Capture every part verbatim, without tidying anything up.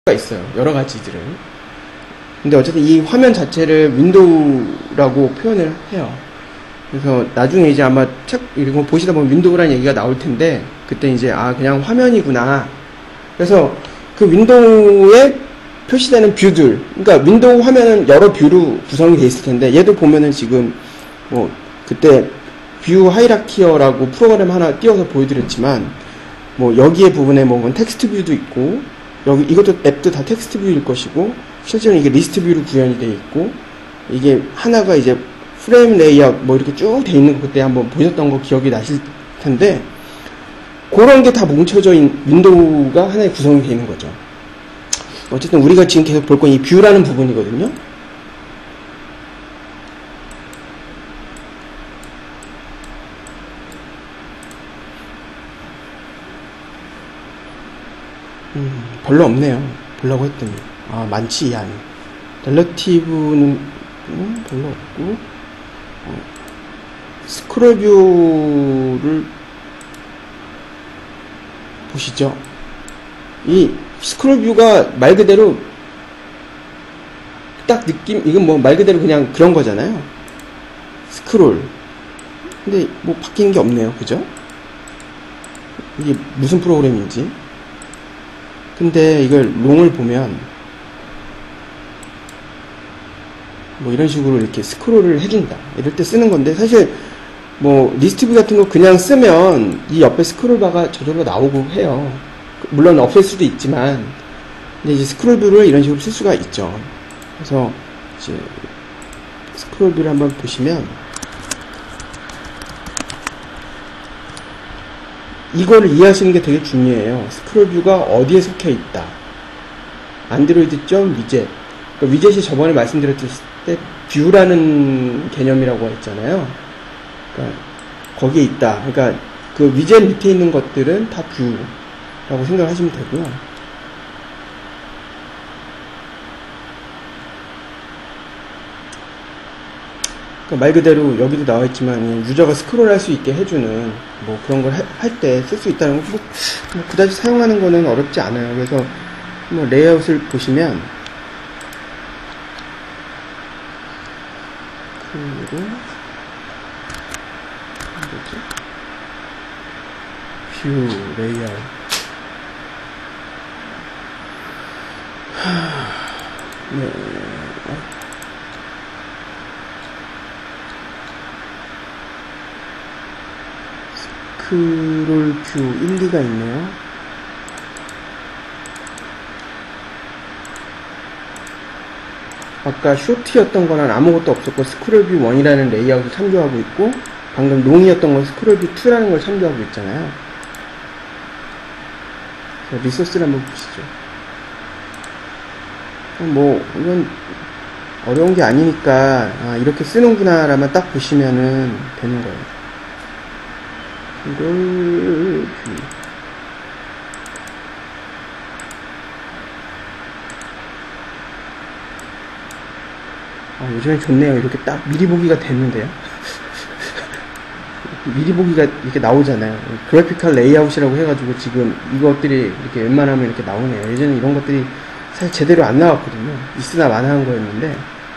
있어요. 여러 가지들은. 근데 어쨌든 이 화면 자체를 윈도우라고 표현을 해요. 그래서 나중에 이제 아마 책 이거 보시다 보면 윈도우라는 얘기가 나올 텐데, 그때 이제 아 그냥 화면이구나. 그래서 그 윈도우에 표시되는 뷰들, 그러니까 윈도우 화면은 여러 뷰로 구성이 돼 있을 텐데, 얘도 보면은 지금 뭐 그때 뷰 하이라키어라고 프로그램 하나 띄워서 보여드렸지만, 뭐 여기에 부분에 뭐 텍스트 뷰도 있고, 여기 이것도 앱도 다 텍스트 뷰일 것이고, 실제로는 이게 리스트 뷰로 구현이 되어 있고, 이게 하나가 이제 프레임 레이아웃 뭐 이렇게 쭉 돼 있는 거 그때 한번 보셨던 거 기억이 나실 텐데, 그런 게 다 뭉쳐져 있는 윈도우가 하나의 구성이 되어 있는 거죠. 어쨌든 우리가 지금 계속 볼 건 이 뷰라는 부분이거든요. 음, 별로 없네요. 보려고 했더니. 아, 많지, 양이. relative는 음, 별로 없고, 어, 스크롤 뷰를 보시죠. 이 스크롤 뷰가 말 그대로 딱 느낌, 이건 뭐 말 그대로 그냥 그런 거잖아요. 스크롤. 근데 뭐 바뀌는 게 없네요. 그죠? 이게 무슨 프로그램인지. 근데 이걸 롱을 보면 뭐 이런 식으로 이렇게 스크롤을 해준다. 이럴 때 쓰는 건데, 사실 뭐 리스트 뷰 같은 거 그냥 쓰면 이 옆에 스크롤 바가 저절로 나오고 해요. 물론 없앨 수도 있지만, 근데 이제 스크롤 뷰를 이런 식으로 쓸 수가 있죠. 그래서 이제 스크롤 뷰를 한번 보시면 이거를 이해하시는 게 되게 중요해요. 스크롤 뷰가 어디에 속해 있다. 안드로이드 점 위젯. 그러니까 위젯이 저번에 말씀드렸을 때 뷰라는 개념이라고 했잖아요. 그러니까 거기에 있다. 그러니까 그 위젯 밑에 있는 것들은 다 뷰라고 생각하시면 되고요. 그러니까 말 그대로 여기도 나와 있지만 유저가 스크롤 할 수 있게 해주는 뭐 그런 걸 할 때 쓸 수 있다는 거, 뭐, 뭐 그다지 사용하는 거는 어렵지 않아요. 그래서 뭐 레이아웃을 보시면 그리고 뭐지? 뷰 레이아웃. 네. 스크롤 뷰 일, 이가 있네요. 아까 쇼트였던 거는 아무것도 없었고 스크롤 뷰 일이라는 레이아웃을 참조하고 있고, 방금 롱이었던 건 스크롤 뷰 이라는 걸 참조하고 있잖아요. 자, 리소스를 한번 보시죠. 뭐 이건 어려운 게 아니니까 아, 이렇게 쓰는구나 라만 딱 보시면은 되는 거예요. 이걸 아, 요즘엔 좋네요. 이렇게 딱 미리 보기가 됐는데요. 미리 보기가 이렇게 나오잖아요. 그래픽컬 레이아웃이라고 해가지고 지금 이것들이 이렇게 웬만하면 이렇게 나오네요. 예전에 이런 것들이 사실 제대로 안 나왔거든요. 있으나 마나한 거였는데,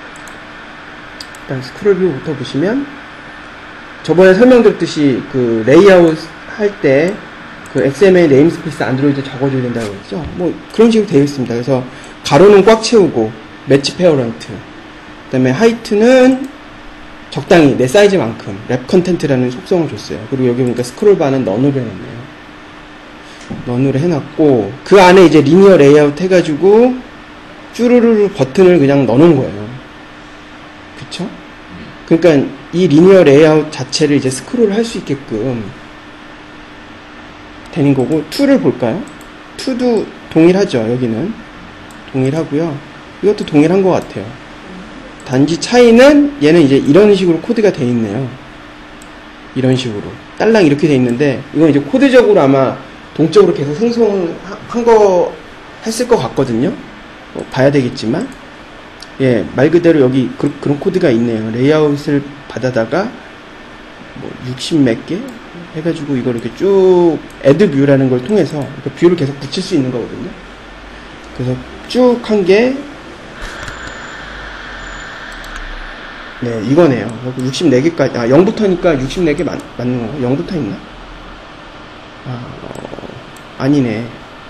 일단 스크롤 뷰부터 보시면 저번에 설명드렸듯이 그 레이아웃 할 때 그 엑스엠엘 네임스페이스 안드로이드 적어줘야 된다고 했죠. 뭐 그런 식으로 되어 있습니다. 그래서 가로는 꽉 채우고 매치 페어런트, 그 다음에 하이트는 적당히 내 사이즈만큼 랩 컨텐트라는 속성을 줬어요. 그리고 여기 보니까 스크롤 바는 넌으로 해놨네요. 넌으로 해놨고, 그 안에 이제 리니어 레이아웃 해가지고 쭈루루루 버튼을 그냥 넣어놓은 거예요. 그쵸? 그러니까 이 리니어 레이아웃 자체를 이제 스크롤 할 수 있게끔 되는 거고, 툴을 볼까요? 툴도 동일하죠. 여기는 동일하고요. 이것도 동일한 것 같아요. 단지 차이는 얘는 이제 이런 식으로 코드가 돼 있네요. 이런 식으로 딸랑 이렇게 돼 있는데, 이건 이제 코드적으로 아마 동적으로 계속 생성한 거 했을 것 같거든요. 어, 봐야 되겠지만, 예, 말 그대로 여기 그, 그런 코드가 있네요. 레이아웃을 받아다가 뭐 육십 몇 개 해가지고 이걸 이렇게 쭉 애드 뷰라는 걸 통해서 뷰를 계속 붙일 수 있는 거거든요. 그래서 쭉 한 게, 네, 이거네요. 육십사 개까지, 아, 영부터니까 육십사 개 맞, 맞는 거. 영부터 있나? 아, 어, 아니네.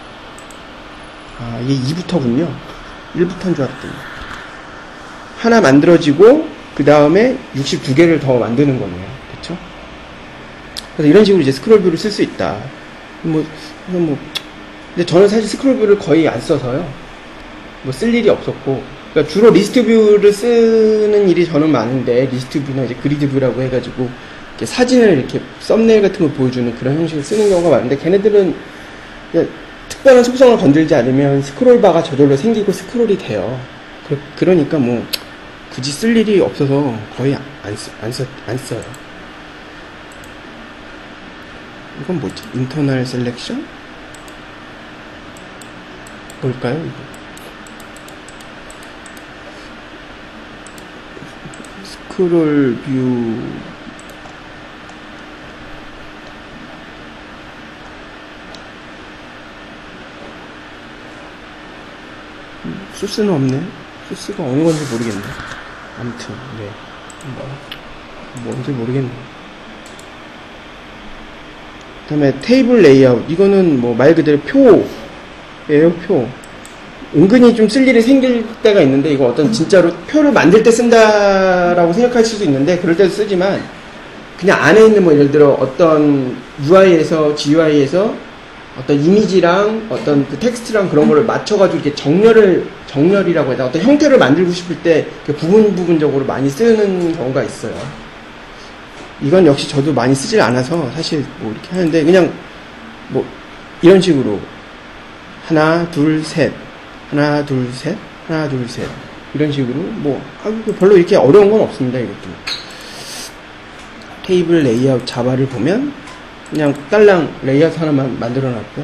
아, 이게 이부터군요. 일부터인 줄 알았더니. 하나 만들어지고, 그 다음에 육십이 개를 더 만드는 거네요. 그쵸? 그래서 이런 식으로 이제 스크롤 뷰를 쓸 수 있다. 뭐, 뭐, 근데 저는 사실 스크롤 뷰를 거의 안 써서요. 뭐, 쓸 일이 없었고. 그러니까 주로 리스트 뷰를 쓰는 일이 저는 많은데, 리스트 뷰나 이제 그리드 뷰라고 해가지고, 이렇게 사진을 이렇게 썸네일 같은 걸 보여주는 그런 형식을 쓰는 경우가 많은데, 걔네들은 그냥 특별한 속성을 건들지 않으면 스크롤 바가 저절로 생기고 스크롤이 돼요. 그, 그러니까 뭐, 굳이 쓸 일이 없어서 거의 안, 쓰, 안, 써, 안 써요. 이건 뭐지? 인터널 셀렉션? 뭘까요, 이거? 스크롤 뷰. 소스는 없네. 소스가 어느 건지 모르겠네. 아무튼, 네. 뭐, 뭔지 모르겠네. 그 다음에 테이블 레이아웃. 이거는 뭐 말 그대로 표예요, 표. 은근히 좀 쓸 일이 생길 때가 있는데, 이거 어떤 진짜로 표를 만들 때 쓴다라고 생각할 수도 있는데, 그럴 때도 쓰지만, 그냥 안에 있는 뭐 예를 들어 어떤 유아이에서, 지유아이에서 어떤 이미지랑 어떤 그 텍스트랑 그런 거를 맞춰가지고 이렇게 정렬을, 정렬이라고 해야 되나? 어떤 형태를 만들고 싶을 때 부분 부분적으로 많이 쓰는 경우가 있어요. 이건 역시 저도 많이 쓰질 않아서 사실 뭐 이렇게 하는데, 그냥 뭐 이런 식으로 하나, 둘, 셋, 하나, 둘, 셋, 하나, 둘, 셋, 이런 식으로 뭐 별로 이렇게 어려운 건 없습니다. 이것도. 테이블 레이아웃 자바를 보면 그냥 딸랑 레이아웃 하나만 만들어 놨고요.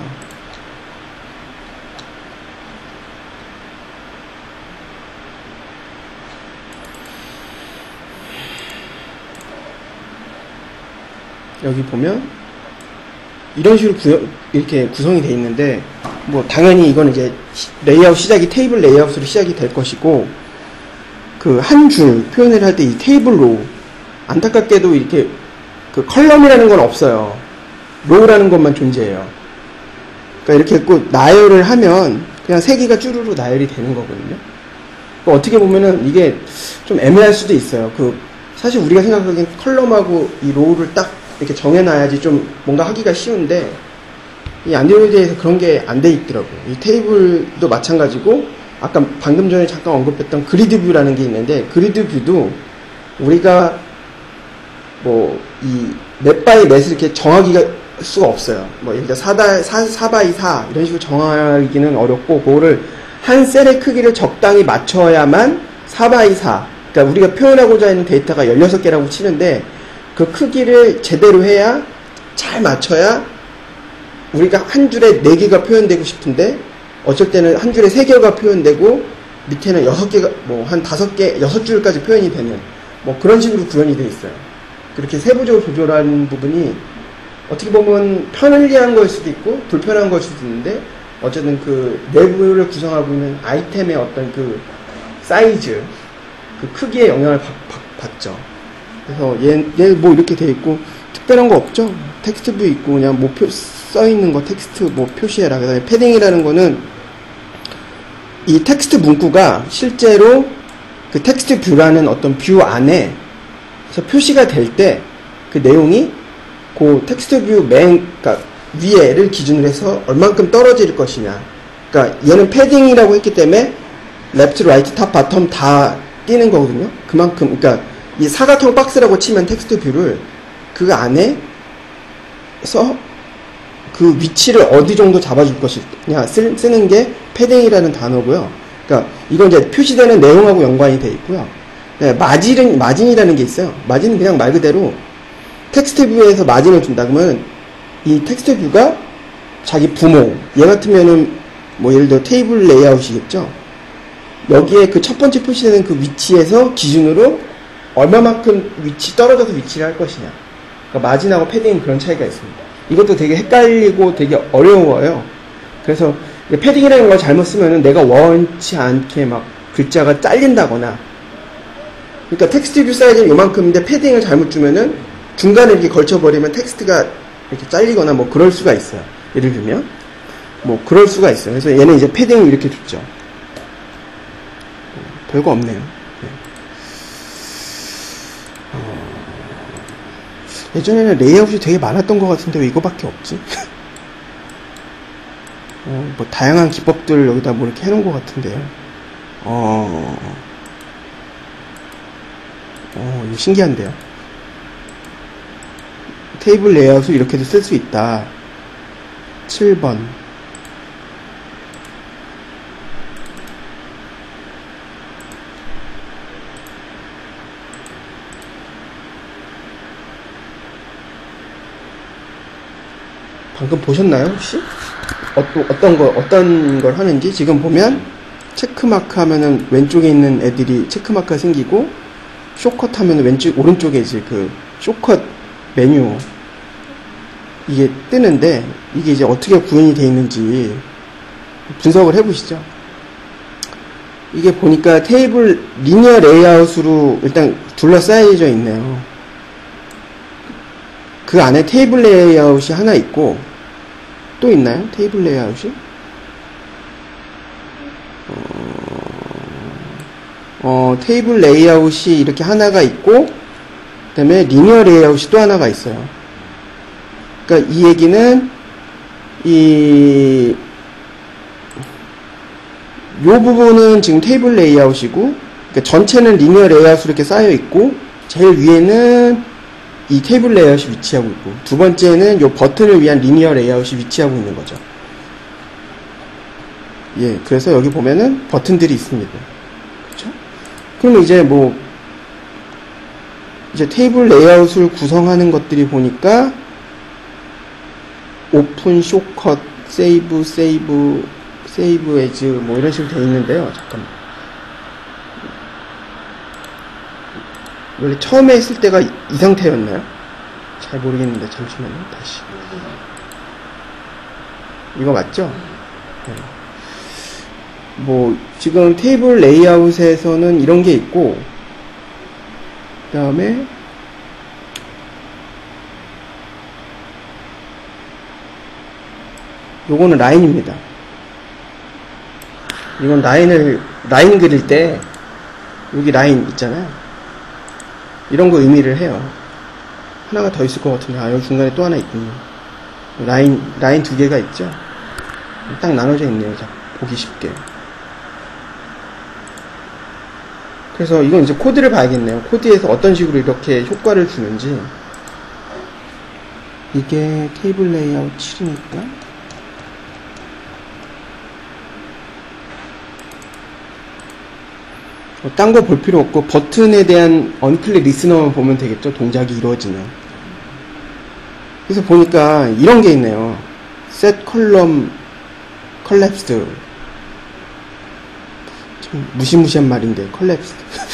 여기 보면 이런 식으로 구형, 이렇게 구성이 되어 있는데, 뭐 당연히 이건 이제 레이아웃 시작이 테이블 레이아웃으로 시작이 될 것이고, 그 한 줄 표현을 할 때 이 테이블로 안타깝게도 이렇게 그 컬럼이라는 건 없어요. 로우라는 것만 존재해요. 그러니까 이렇게 했고 나열을 하면 그냥 세 개가 쭈루루 나열이 되는 거거든요. 그러니까 어떻게 보면은 이게 좀 애매할 수도 있어요. 그 사실 우리가 생각하기엔 컬럼하고 이 로우를 딱 이렇게 정해놔야지 좀 뭔가 하기가 쉬운데, 이 안드로이드에서 그런 게 안 돼 있더라고요. 이 테이블도 마찬가지고, 아까 방금 전에 잠깐 언급했던 그리드 뷰라는 게 있는데, 그리드 뷰도 우리가 뭐 이 몇 바이 몇을 이렇게 정하기가 수가 없어요. 뭐 예를 들어 사 바이 사 이런 식으로 정하기는 어렵고, 그거를 한 셀의 크기를 적당히 맞춰야만 사 바이 사, 그러니까 우리가 표현하고자 하는 데이터가 열여섯 개라고 치는데, 그 크기를 제대로 해야, 잘 맞춰야 우리가 한 줄에 네 개가 표현되고 싶은데, 어쩔 때는 한 줄에 세 개가 표현되고 밑에는 여섯 개가, 뭐 한 다섯 개, 여섯 줄까지 표현이 되는, 뭐 그런 식으로 구현이 되어 있어요. 그렇게 세부적으로 조절하는 부분이 어떻게 보면 편리한 거일 수도 있고 불편한 거일 수도 있는데, 어쨌든 그 내부를 구성하고 있는 아이템의 어떤 그 사이즈, 그 크기에 영향을 받, 받, 받죠. 그래서 얘, 얘 뭐 이렇게 돼 있고 특별한 거 없죠. 텍스트 뷰 있고 그냥 뭐 표, 써 있는 거 텍스트 뭐 표시해라. 그다음에 패딩이라는 거는 이 텍스트 문구가 실제로 그 텍스트 뷰라는 어떤 뷰 안에 표시가 될 때 그 내용이 그 텍스트 뷰 맨, 그러니까 위에를 기준으로 해서 얼만큼 떨어질 것이냐. 그러니까 얘는 패딩이라고 했기 때문에 레프트, 라이트, 탑, 바텀 다 띄는 거거든요. 그만큼, 그러니까 이 사각형 박스라고 치면 텍스트 뷰를 그 안에서 그 위치를 어디 정도 잡아줄 것이냐 쓰, 쓰는 게 패딩이라는 단어고요. 그러니까 이건 이제 표시되는 내용하고 연관이 돼 있고요. 네, 마진은, 마진이라는 게 있어요. 마진은 그냥 말 그대로 텍스트 뷰에서 마진을 준다. 그러면 이 텍스트 뷰가 자기 부모, 얘 같으면은 뭐 예를 들어 테이블 레이아웃이겠죠. 여기에 그 첫 번째 표시되는 그 위치에서 기준으로 얼마만큼 위치, 떨어져서 위치를 할 것이냐. 그러니까 마진하고 패딩은 그런 차이가 있습니다. 이것도 되게 헷갈리고 되게 어려워요. 그래서 패딩이라는 걸 잘못 쓰면은 내가 원치 않게 막 글자가 잘린다거나, 그러니까 텍스트 뷰 사이즈는 요만큼인데 패딩을 잘못 주면은 중간에 이렇게 걸쳐버리면 텍스트가 이렇게 잘리거나 뭐 그럴 수가 있어요. 예를 들면 뭐 그럴 수가 있어요. 그래서 얘는 이제 패딩을 이렇게 줬죠. 별거 없네요. 네. 어... 예전에는 레이아웃이 되게 많았던 것 같은데 왜 이거밖에 없지? 어, 뭐 다양한 기법들을 여기다 뭐 이렇게 해놓은 것 같은데요. 어, 어, 이거 신기한데요. 테이블 레이아웃을 이렇게도 쓸 수 있다. 칠 번. 방금 보셨나요, 혹시? 어떤, 어떤 거, 어떤 걸 하는지? 지금 보면, 체크마크 하면은 왼쪽에 있는 애들이 체크마크가 생기고, 쇼컷 하면은 왼쪽, 오른쪽에 이제 그, 쇼컷 메뉴, 이게 뜨는데, 이게 이제 어떻게 구현이 되어 있는지, 분석을 해보시죠. 이게 보니까 테이블, 리니어 레이아웃으로 일단 둘러싸여져 있네요. 그 안에 테이블 레이아웃이 하나 있고, 또 있나요? 테이블 레이아웃이? 어, 어, 테이블 레이아웃이 이렇게 하나가 있고, 그 다음에 리니어 레이아웃이 또 하나가 있어요. 그러니까 이 얘기는, 이, 요 부분은 지금 테이블 레이아웃이고, 그러니까 전체는 리니어 레이아웃으로 이렇게 쌓여 있고, 제일 위에는 이 테이블 레이아웃이 위치하고 있고, 두 번째는 요 버튼을 위한 리니어 레이아웃이 위치하고 있는 거죠. 예, 그래서 여기 보면은 버튼들이 있습니다. 그렇죠? 그러면 이제 뭐 이제 테이블 레이아웃을 구성하는 것들이 보니까 오픈, 쇼컷, 세이브, 세이브, 세이브 에즈 뭐 이런 식으로 되어 있는데요. 잠깐만. 원래 처음에 했을 때가 이, 이 상태였나요? 잘 모르겠는데 잠시만요. 다시. 이거 맞죠? 네. 뭐 지금 테이블 레이아웃에서는 이런 게 있고, 그 다음에 요거는 라인입니다. 이건 라인을 라인 그릴 때 여기 라인 있잖아요. 이런 거 의미를 해요. 하나가 더 있을 것 같은데, 아, 여기 중간에 또 하나 있군요. 라인, 라인 두 개가 있죠? 딱 나눠져 있네요. 자, 보기 쉽게. 그래서 이건 이제 코드를 봐야겠네요. 코드에서 어떤 식으로 이렇게 효과를 주는지. 이게 테이블 레이아웃 칠이니까. 뭐 딴 거 볼 필요 없고 버튼에 대한 언클릭 리스너만 보면 되겠죠. 동작이 이루어지는. 그래서 보니까 이런 게 있네요. set column collapsed. 좀 무시무시한 말인데 collapsed.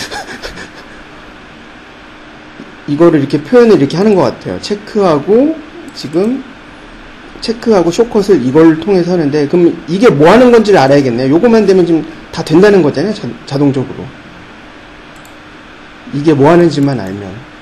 이거를 이렇게 표현을 이렇게 하는 것 같아요. 체크하고 지금 체크하고 쇼컷을 이걸 통해서 하는데, 그럼 이게 뭐 하는 건지를 알아야겠네요. 요거만 되면 지금 다 된다는 거잖아요. 자, 자동적으로. 이게 뭐 하는지만 알면.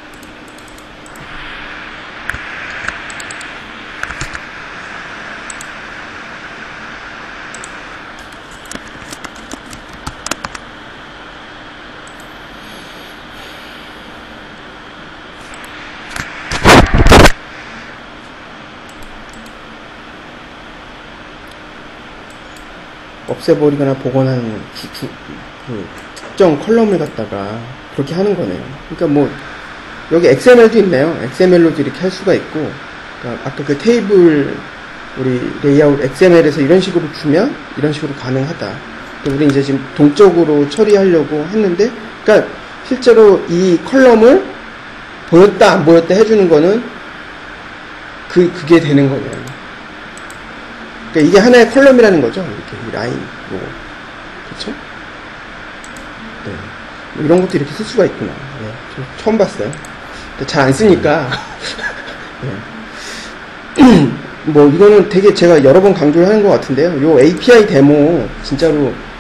없애버리거나 복원하는 주, 주, 그 특정 컬럼을 갖다가 그렇게 하는 거네요. 그러니까 뭐 여기 엑스엠엘도 있네요. 엑스엠엘로도 이렇게 할 수가 있고, 그러니까 아까 그 테이블 우리 레이아웃 엑스엠엘에서 이런 식으로 주면 이런 식으로 가능하다. 우리 이제 지금 동적으로 처리하려고 했는데, 그러니까 실제로 이 컬럼을 보였다 안 보였다 해주는 거는 그 그게 되는 거예요. 그러니까 이게 하나의 컬럼이라는 거죠. 이렇게 이 라인, 뭐, 그렇죠? 네, 뭐 이런 것도 이렇게 쓸 수가 있구나. 네, 저 처음 봤어요. 잘 안 쓰니까. 네. 뭐 이거는 되게 제가 여러 번 강조를 하는 것 같은데요. 요 에이피아이 데모 진짜로